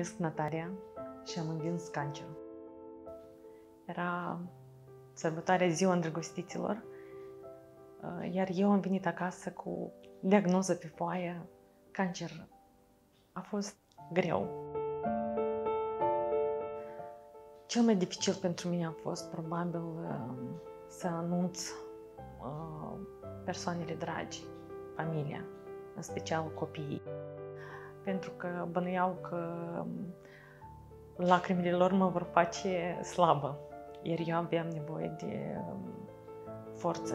numesc Natalia și am învins cancerul. Era sărbătoarea Ziua Îndrăgostiților, iar eu am venit acasă cu diagnoză pe foaie, cancer. A fost greu. Cel mai dificil pentru mine a fost probabil să anunț persoanele dragi, familia, în special copiii. Pentru că bănuiau că lacrimile lor mă vor face slabă, iar eu aveam nevoie de forță.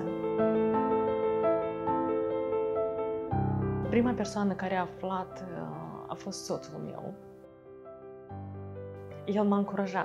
Prima persoană care a aflat a fost soțul meu. El m-a încurajat.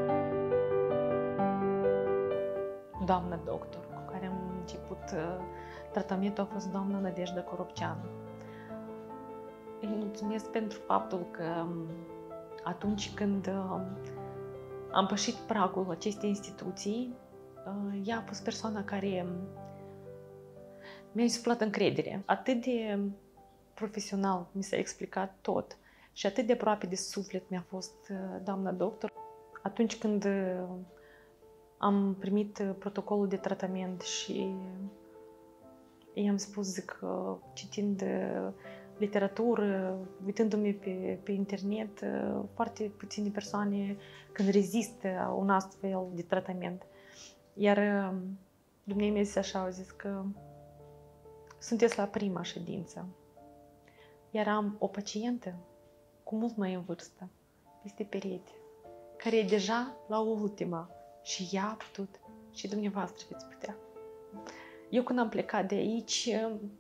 Doamna doctor cu care am început tratamentul a fost doamna Nădejda Coropceanu. Îi mulțumesc pentru faptul că atunci când am pășit pragul acestei instituții, ea a fost persoana care mi-a insuflat încredere. Atât de profesional mi s-a explicat tot și atât de aproape de suflet mi-a fost doamna doctor. Atunci când am primit protocolul de tratament și i-am spus, zic, citind literatură, uitându-mi pe internet, foarte puține persoane când rezistă un astfel de tratament. Iar dumneavoastră mi-a zis așa, au zis că sunteți la prima ședință. Iar am o pacientă cu mult mai în vârstă, peste perete, care e deja la ultima și ea a putut și dumneavoastră veți putea. Eu când am plecat de aici,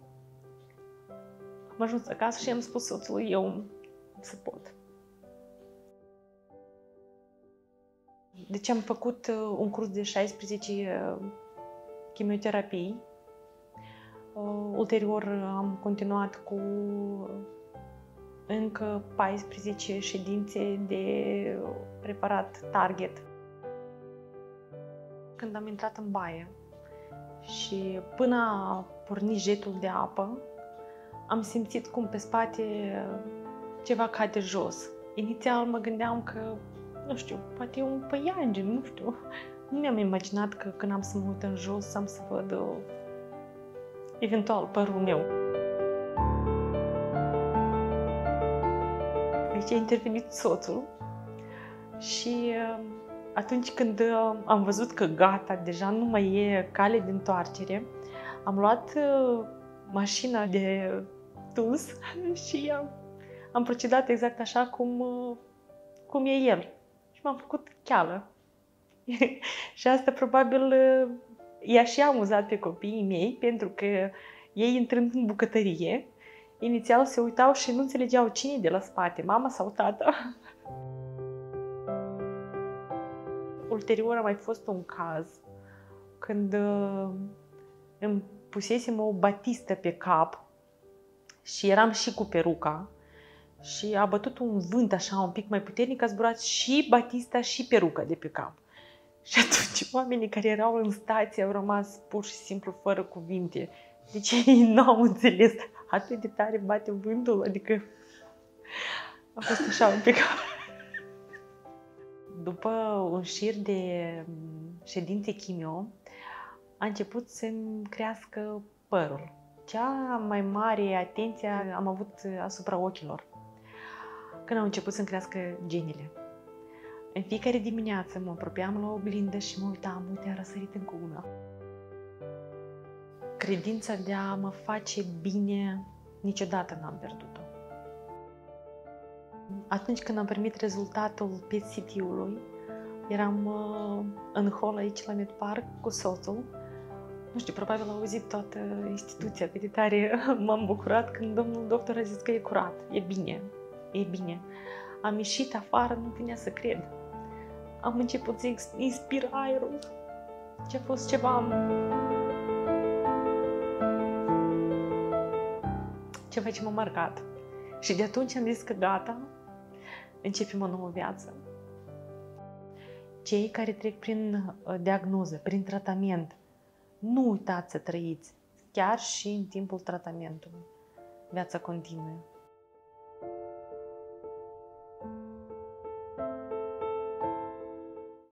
am ajuns acasă și am spus soțului, eu să pot. Deci am făcut un curs de 16 chimioterapii. Ulterior am continuat cu încă 14 ședințe de preparat Target. Când am intrat în baie și până a pornit jetul de apă, am simțit cum pe spate ceva cade jos. Inițial mă gândeam că, nu știu, poate e un păianjen, nu știu. Nu mi-am imaginat că când am să mă uit în jos am să văd eventual părul meu. Aici a intervenit soțul și atunci când am văzut că gata, deja nu mai e cale de întoarcere, am luat mașina de dus și am procedat exact așa cum e el. Și m-am făcut cheală. Și asta probabil i-a și amuzat pe copiii mei, pentru că ei, intrând în bucătărie, inițial se uitau și nu înțelegeau cine de la spate, mama sau tata. Ulterior a mai fost un caz când îmi pusesem o batistă pe cap și eram și cu peruca și a bătut un vânt așa un pic mai puternic, a zburat și batista și peruca de pe cap. Și atunci oamenii care erau în stație au rămas pur și simplu fără cuvinte. Deci ei nu au înțeles atât de tare bate vântul, adică a fost așa un pic. După un șir de ședințe chimio, a început să-mi crească părul. Cea mai mare atenție am avut asupra ochilor, când au început să-mi crească genile. În fiecare dimineață mă apropiam la oglindă și mă uitam, uite, a răsărit încă una. Credința de a mă face bine niciodată n-am pierdut-o. Atunci când am primit rezultatul PET-CT-ului, eram în hol aici la Medpark cu soțul. Nu știu, probabil a auzit toată instituția, cât de tare m-am bucurat când domnul doctor a zis că e curat, e bine, e bine. Am ieșit afară, nu venea să cred. Am început să inspir aerul. Ce a fost ceva ce m-a marcat. Și de atunci am zis că gata, începem o nouă viață. Cei care trec prin diagnoză, prin tratament, nu uitați să trăiți, chiar și în timpul tratamentului. Viața continuă.